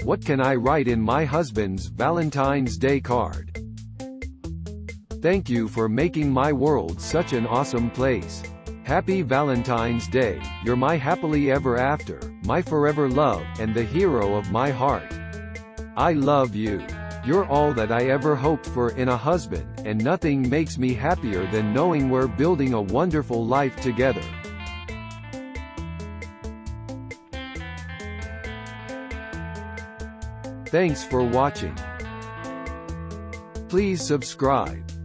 What can I write in my husband's Valentine's Day card? Thank you for making my world such an awesome place. Happy Valentine's Day, you're my happily ever after, my forever love, and the hero of my heart. I love you. You're all that I ever hoped for in a husband, and nothing makes me happier than knowing we're building a wonderful life together. Thanks for watching. Please subscribe.